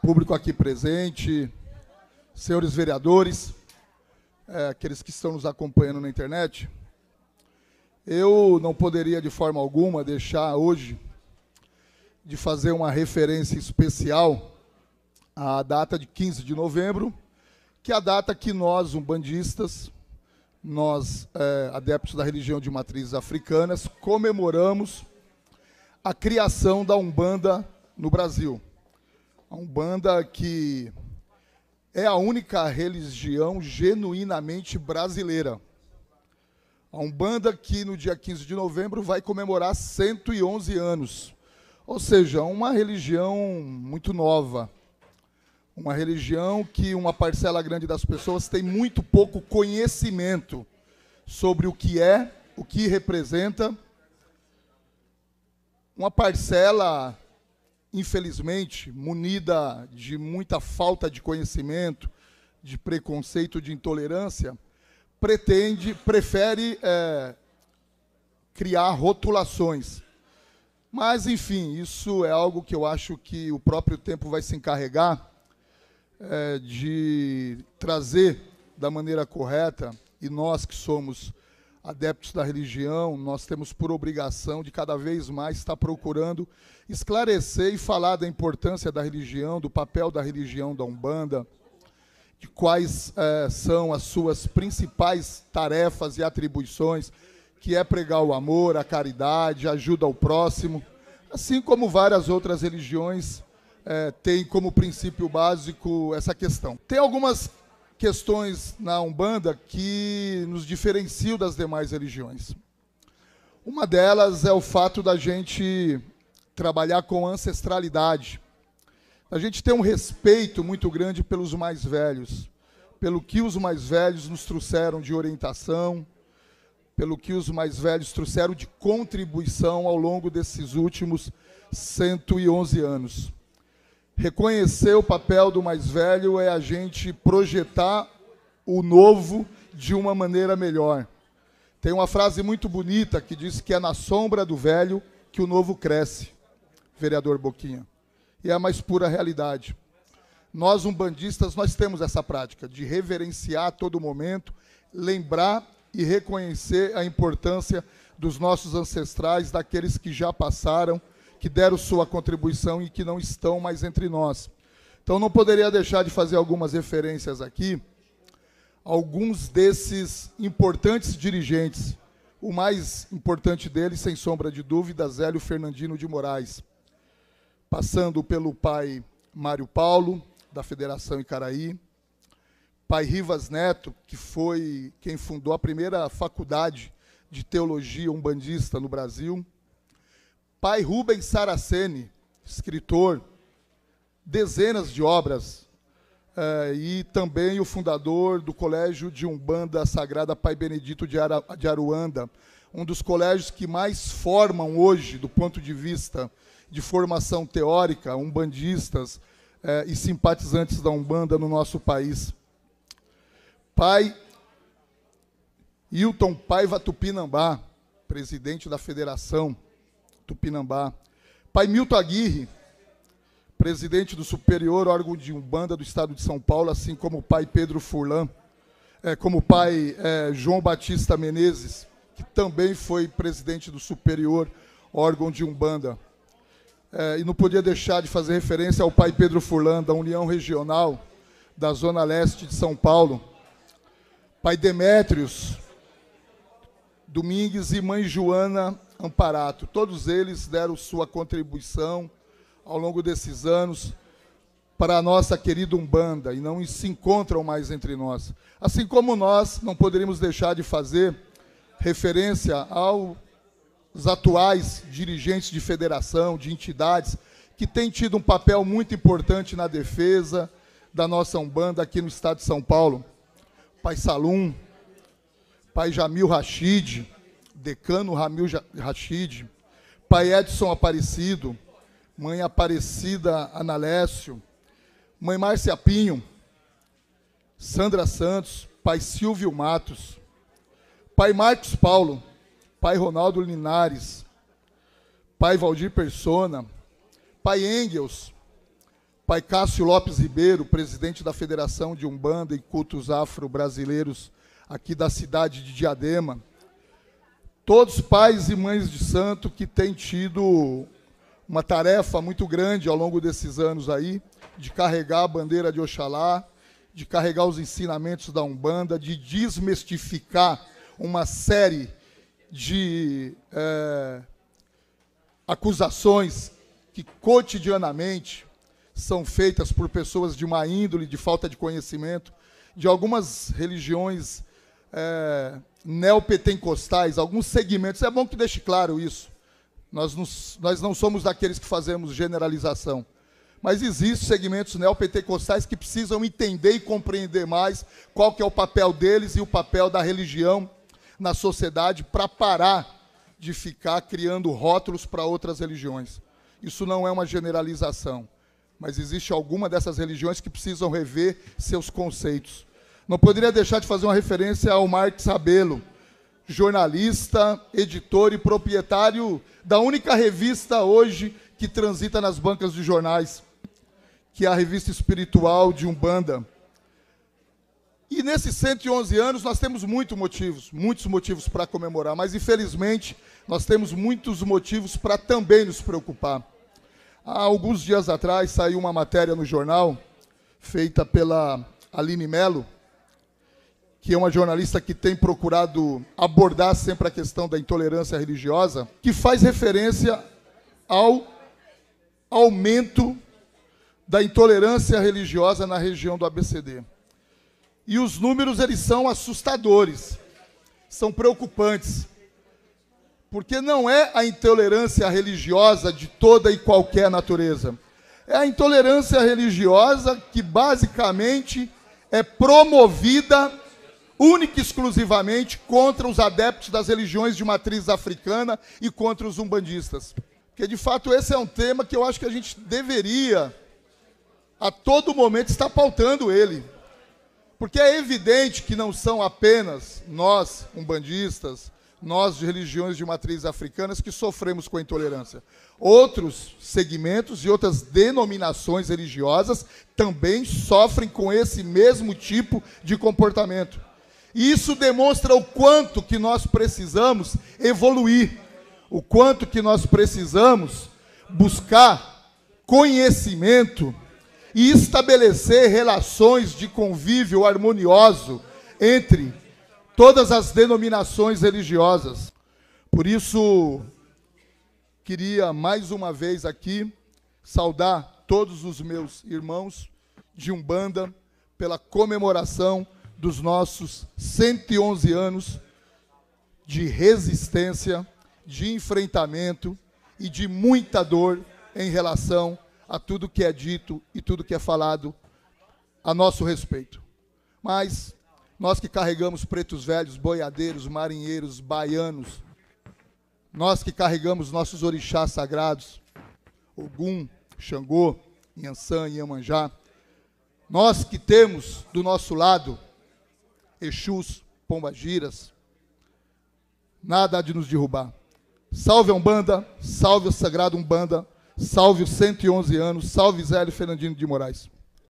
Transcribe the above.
público aqui presente, senhores vereadores, aqueles que estão nos acompanhando na internet, eu não poderia de forma alguma deixar hoje de fazer uma referência especial à data de 15 de novembro, que é a data que nós, umbandistas, nós, adeptos da religião de matrizes africanas, comemoramos a criação da Umbanda no Brasil. A Umbanda que é a única religião genuinamente brasileira. A Umbanda que no dia 15 de novembro vai comemorar 111 anos. Ou seja, uma religião muito nova. Uma religião que uma parcela grande das pessoas tem muito pouco conhecimento sobre o que é, o que representa. Uma parcela, infelizmente, munida de muita falta de conhecimento, de preconceito, de intolerância, prefere criar rotulações. Mas, enfim, isso é algo que eu acho que o próprio tempo vai se encarregar de trazer da maneira correta, e nós que somos adeptos da religião, nós temos por obrigação de cada vez mais estar procurando esclarecer e falar da importância da religião, do papel da religião da Umbanda, de quais são as suas principais tarefas e atribuições, que é pregar o amor, a caridade, a ajuda ao próximo, assim como várias outras religiões têm como princípio básico essa questão. Tem algumas questões na Umbanda que nos diferenciam das demais religiões. Uma delas é o fato da gente trabalhar com ancestralidade. A gente tem um respeito muito grande pelos mais velhos, pelo que os mais velhos nos trouxeram de orientação, pelo que os mais velhos trouxeram de contribuição ao longo desses últimos 111 anos. Reconhecer o papel do mais velho é a gente projetar o novo de uma maneira melhor. Tem uma frase muito bonita que diz que é na sombra do velho que o novo cresce, vereador Boquinha. E é a mais pura realidade. Nós, umbandistas, nós temos essa prática de reverenciar a todo momento, lembrar e reconhecer a importância dos nossos ancestrais, daqueles que já passaram, que deram sua contribuição e que não estão mais entre nós. Então, não poderia deixar de fazer algumas referências aqui, alguns desses importantes dirigentes. O mais importante deles, sem sombra de dúvida, Zélio Fernandino de Moraes, passando pelo pai Mário Paulo, da Federação Icaraí, pai Rivas Neto, que foi quem fundou a primeira faculdade de teologia umbandista no Brasil, pai Rubens Saraceni, escritor, dezenas de obras, e também o fundador do Colégio de Umbanda Sagrada Pai Benedito de Aruanda, um dos colégios que mais formam hoje, do ponto de vista de formação teórica, umbandistas e simpatizantes da Umbanda no nosso país. Pai Hilton Paiva Tupinambá, presidente da Federação Tupinambá. Pai Milton Aguirre, presidente do Superior Órgão de Umbanda do Estado de São Paulo, assim como o pai Pedro Furlan, como o pai João Batista Menezes, que também foi presidente do Superior Órgão de Umbanda. E não podia deixar de fazer referência ao pai Pedro Furlan, da União Regional da Zona Leste de São Paulo, pai Demétrios Domingues e mãe Joana Amparato. Todos eles deram sua contribuição ao longo desses anos para a nossa querida Umbanda e não se encontram mais entre nós. Assim como nós não poderíamos deixar de fazer referência aos atuais dirigentes de federação, de entidades, que têm tido um papel muito importante na defesa da nossa Umbanda aqui no estado de São Paulo. Pai Salum, pai Jamil Rachid, decano Ramil Rachid, pai Edson Aparecido, mãe Aparecida Analécio, mãe Márcia Pinho, Sandra Santos, pai Silvio Matos, pai Marcos Paulo, pai Ronaldo Linares, pai Valdir Persona, pai Engels, Pai Cássio Lopes Ribeiro, presidente da Federação de Umbanda e Cultos Afro-Brasileiros aqui da cidade de Diadema, todos pais e mães de santo que têm tido uma tarefa muito grande ao longo desses anos aí, de carregar a bandeira de Oxalá, de carregar os ensinamentos da Umbanda, de desmistificar uma série de acusações que cotidianamente são feitas por pessoas de má índole, de falta de conhecimento, de algumas religiões neopentecostais, alguns segmentos. É bom que deixe claro isso. Nós não somos daqueles que fazemos generalização. Mas existem segmentos neopentecostais que precisam entender e compreender mais qual que é o papel deles e o papel da religião na sociedade para parar de ficar criando rótulos para outras religiões. Isso não é uma generalização, mas existe alguma dessas religiões que precisam rever seus conceitos. Não poderia deixar de fazer uma referência ao Marques Rabelo, jornalista, editor e proprietário da única revista hoje que transita nas bancas de jornais, que é a revista espiritual de Umbanda. E nesses 111 anos nós temos muitos motivos para comemorar, mas infelizmente nós temos muitos motivos para também nos preocupar. Há alguns dias atrás saiu uma matéria no jornal, feita pela Aline Mello, que é uma jornalista que tem procurado abordar sempre a questão da intolerância religiosa, que faz referência ao aumento da intolerância religiosa na região do ABCD. E os números, eles são assustadores, são preocupantes, porque não é a intolerância religiosa de toda e qualquer natureza. É a intolerância religiosa que, basicamente, é promovida única e exclusivamente contra os adeptos das religiões de matriz africana e contra os umbandistas. Porque, de fato, esse é um tema que eu acho que a gente deveria, a todo momento, estar pautando ele. Porque é evidente que não são apenas nós, umbandistas, nós de religiões de matriz africanas, que sofremos com a intolerância. Outros segmentos e outras denominações religiosas também sofrem com esse mesmo tipo de comportamento. E isso demonstra o quanto que nós precisamos evoluir, o quanto que nós precisamos buscar conhecimento e estabelecer relações de convívio harmonioso entre todas as denominações religiosas. Por isso, queria mais uma vez aqui saudar todos os meus irmãos de Umbanda pela comemoração dos nossos 111 anos de resistência, de enfrentamento e de muita dor em relação a tudo que é dito e tudo que é falado a nosso respeito. Mas nós que carregamos pretos velhos, boiadeiros, marinheiros, baianos, nós que carregamos nossos orixás sagrados, Ogum, Xangô, Inhansã, Iemanjá, nós que temos do nosso lado Exus, Pombagiras, nada há de nos derrubar. Salve a Umbanda, salve o Sagrado Umbanda, salve os 111 anos, salve Zélio Fernandino de Moraes.